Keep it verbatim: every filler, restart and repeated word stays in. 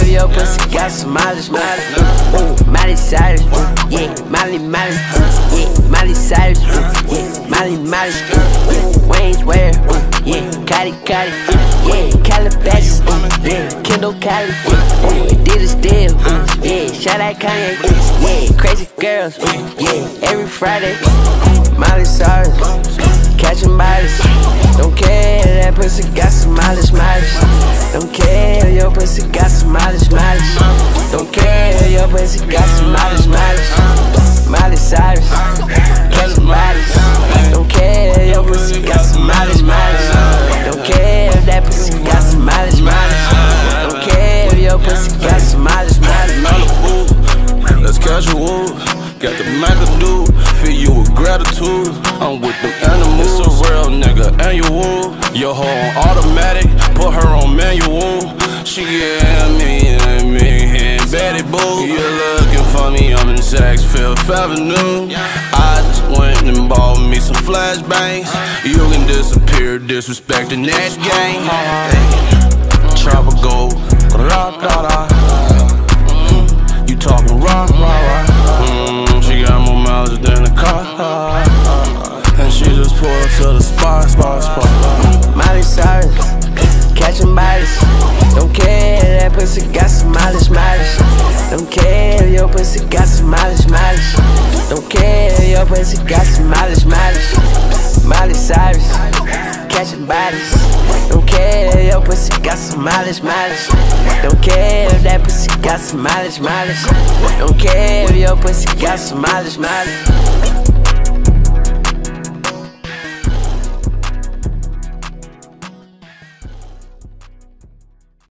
if your pussy got some mileage, mileage. Ooh, Miley Cyrus, ooh, yeah, Miley, Miley, ooh, yeah, Miley Cyrus, ooh, yeah, Miley, Miley, ooh, Wayne's Wear, ooh, yeah, Cuddy, Cuddy, yeah, Calabasas, ooh, yeah, Kendall Kylie, ooh, Adidas deal, ooh, yeah, shout out Kanye, ooh, yeah, crazy girls, ooh, yeah, every Friday, Miley Cyrus, catching bodies, don't care, that pussy got some mileage, mileage. Don't care, your pussy got some mileage, mileage. Don't care, your pussy got some mileage, mileage. Miley Cyrus, catching bodies. Don't care, your pussy got some mileage, mileage. Don't care if that pussy got some mileage, mileage. Don't care if your pussy got some mileage, mileage. Let's catch a wolf. Got the McAdoo, fill you with gratitude. I'm with them animals, it's a real nigga annual. Your hoe on automatic, put her on manual. She yeah me, and me, and Betty Boo. You're looking for me, I'm in Saks Fifth Avenue. I just went and bought me some flashbangs. You can disappear, disrespecting that gang. Trapper go, ra ra ra. You talking ra ra ra. She got more mileage than a car, and she just pulled up to the spot, spot, spot. Miley Cyrus, catching bodies. Don't care, that pussy got some mileage, mileage. Don't care, your pussy got some mileage, mileage. Don't care, your pussy got some mileage, mileage. Miley Cyrus, catching bodies. Don't care, your pussy got some mileage, mileage. Don't care if that pussy got some mileage, mileage. Don't care if your pussy got some mileage, mileage.